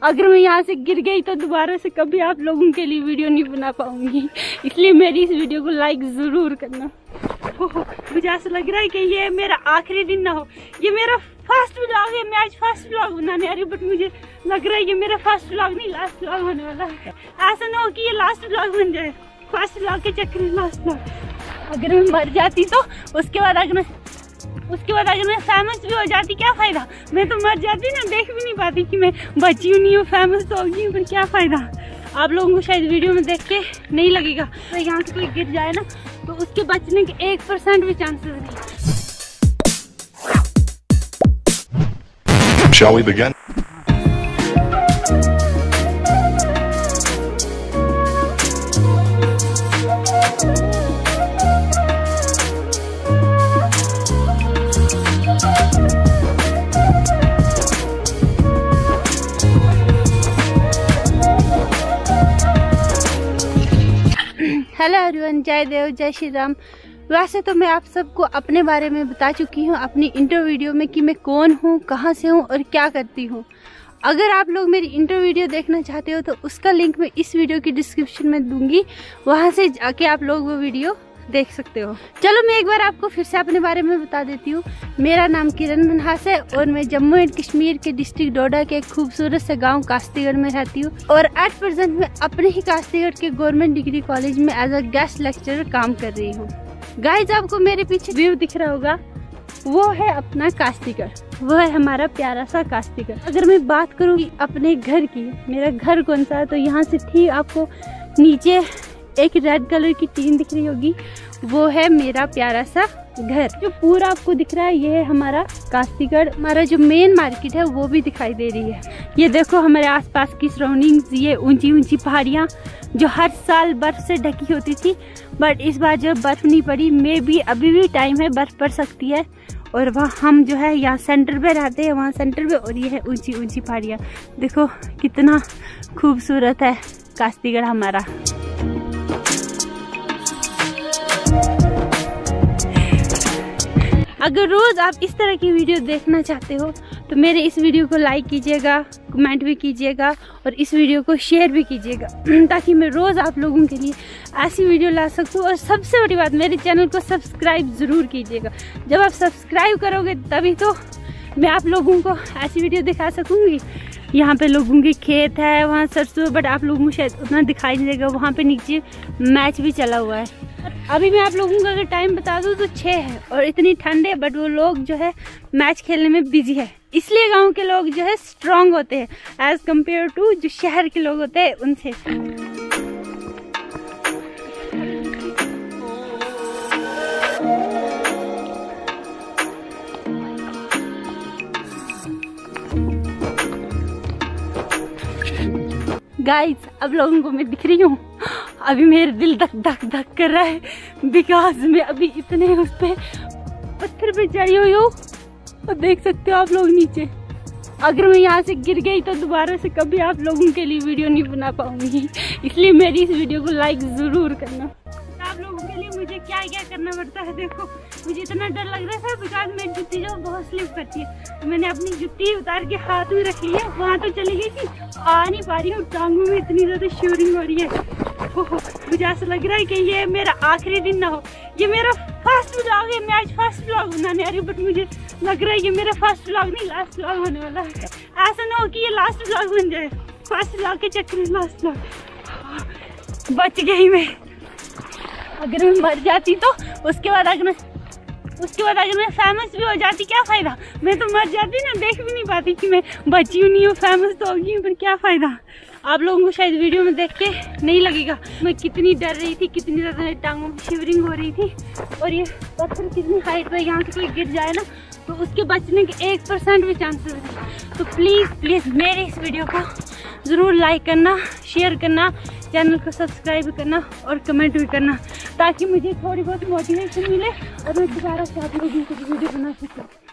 अगर मैं यहाँ से गिर गई तो दोबारा से कभी आप लोगों के लिए वीडियो नहीं बना पाऊंगी, इसलिए मेरी इस वीडियो को लाइक जरूर करना। मुझे ऐसा लग रहा है कि ये मेरा आखिरी दिन ना हो। ये मेरा फर्स्ट व्लॉग है, मैं आज फर्स्ट व्लॉग बनाने आ रही हूँ, बट मुझे लग रहा है ये मेरा फर्स्ट व्लॉग नहीं, लास्ट व्लॉग होने वाला है। ऐसा ना हो कि ये लास्ट व्लॉग बन जाए, फर्स्ट व्लॉग के चक्कर में लास्ट व्लॉग। अगर मैं मर जाती तो उसके बाद अगर मैं फेमस भी हो जाती क्या फ़ायदा। मैं तो मर जाती ना, देख भी नहीं पाती कि मैं बची हूँ नहीं हूँ, फेमस तो होगी पर क्या फ़ायदा। आप लोगों को शायद वीडियो में देख के नहीं लगेगा, तो यहाँ से कोई गिर जाए ना तो उसके बचने के 1% भी चांसेस नहीं। Shall we begin? Hello everyone, जय देव जय श्री राम। वैसे तो मैं आप सबको अपने बारे में बता चुकी हूँ अपनी इंट्रो वीडियो में कि मैं कौन हूँ, कहाँ से हूँ और क्या करती हूँ। अगर आप लोग मेरी इंट्रो वीडियो देखना चाहते हो तो उसका लिंक मैं इस वीडियो की डिस्क्रिप्शन में दूंगी, वहाँ से जाके आप लोग वो वीडियो देख सकते हो। चलो मैं एक बार आपको फिर से अपने बारे में बता देती हूँ। मेरा नाम किरण मनहास है और मैं जम्मू एंड कश्मीर के डिस्ट्रिक्ट डोडा के एक खूबसूरत से गांव कास्तीगढ़ में रहती हूँ और एट प्रेजेंट मैं अपने ही कास्तीगढ़ के गवर्नमेंट डिग्री कॉलेज में एज अ गेस्ट लेक्चरर काम कर रही हूँ। गाइज, आपको मेरे पीछे व्यू दिख रहा होगा, वो है अपना कास्तीगढ़, वो है हमारा प्यारा सा कास्तीगढ़। अगर मैं बात करूँ अपने घर की, मेरा घर कौन सा है, तो यहाँ से ठीक आपको नीचे एक रेड कलर की टीन दिख रही होगी, वो है मेरा प्यारा सा घर। जो पूरा आपको दिख रहा है ये है हमारा कास्तीगढ़। हमारा जो मेन मार्केट है वो भी दिखाई दे रही है। ये देखो हमारे आसपास की सराउंडिंग्स, ये ऊंची ऊंची पहाड़ियाँ जो हर साल बर्फ से ढकी होती थी, बट इस बार जब बर्फ नहीं पड़ी, मे भी अभी भी टाइम है, बर्फ पड़ सकती है। और वहाँ हम जो है यहाँ सेंटर पे रहते हैं, वहाँ सेंटर पे, और ये है ऊंची ऊंची पहाड़ियाँ। देखो कितना खूबसूरत है कास्तीगढ़ हमारा। अगर रोज आप इस तरह की वीडियो देखना चाहते हो तो मेरे इस वीडियो को लाइक कीजिएगा, कमेंट भी कीजिएगा और इस वीडियो को शेयर भी कीजिएगा, ताकि मैं रोज आप लोगों के लिए ऐसी वीडियो ला सकूं। और सबसे बड़ी बात, मेरे चैनल को सब्सक्राइब जरूर कीजिएगा। जब आप सब्सक्राइब करोगे तभी तो मैं आप लोगों को ऐसी वीडियो दिखा सकूंगी। यहाँ पे लोगों के खेत है, वहाँ सरसों, बट आप लोगों को शायद उतना दिखाई नहीं देगा। वहाँ पे नीचे मैच भी चला हुआ है। अभी मैं आप लोगों को अगर टाइम बता दूँ तो 6 है और इतनी ठंड है, बट वो लोग जो है मैच खेलने में बिजी है। इसलिए गांव के लोग जो है स्ट्रांग होते हैं एज कम्पेयर टू जो शहर के लोग होते हैं उनसे। गाइस, अब लोगों को मैं दिख रही हूँ, अभी मेरा दिल धक धक धक कर रहा है, बिकॉज मैं अभी इतने उस पे पत्थर पे चढ़ी हुई हूँ और देख सकते हो आप लोग नीचे। अगर मैं यहाँ से गिर गई तो दोबारा से कभी आप लोगों के लिए वीडियो नहीं बना पाऊंगी, इसलिए मेरी इस वीडियो को लाइक जरूर करना। आप लोगों के लिए मुझे क्या क्या करना पड़ता है। देखो मुझे इतना डर लग रहा था बिकॉज मेरी जुत्ती जो बहुत स्लिप करती है, तो मैंने अपनी जुत्ती उतार के हाथ में रख लिया। वहाँ तो चली गई थी, आ नहीं पा रही हूँ, टांगों में इतनी ज़्यादा शिवरिंग हो रही है। मुझे ऐसा लग रहा है कि ये मेरा आखिरी दिन ना हो। ये मेरा फर्स्ट व्लॉग है, मैं आज फर्स्ट व्लॉग बनाने आ रही हूँ, बट मुझे लग रहा है ये मेरा फर्स्ट व्लॉग नहीं, लास्ट व्लॉग होने वाला है। ऐसा ना हो कि ये लास्ट व्लॉग बन जाए, फर्स्ट व्लॉग के चक्कर में लास्ट व्लॉग। बच गई मैं। अगर मैं मर जाती तो उसके बाद अगर मैं फेमस भी हो जाती क्या फ़ायदा। मैं तो मर जाती ना, देख भी नहीं पाती कि मैं बची हूँ नहीं हूँ, फेमस तो होगी पर क्या फ़ायदा। आप लोगों को शायद वीडियो में देख के नहीं लगेगा मैं कितनी डर रही थी, कितनी ज़्यादा मेरी टांगों में शिवरिंग हो रही थी। और ये पत्थर कितनी हाइट पे, यहाँ से कोई गिर जाए ना तो उसके बचने के 1% भी चांसेस हैं। तो प्लीज़ मेरे इस वीडियो को ज़रूर लाइक करना, शेयर करना, चैनल को सब्सक्राइब करना और कमेंट भी करना, ताकि मुझे थोड़ी बहुत मोटिवेशन मिले और मैं दोबारा से आप लोगों को वीडियो बना सकूँ।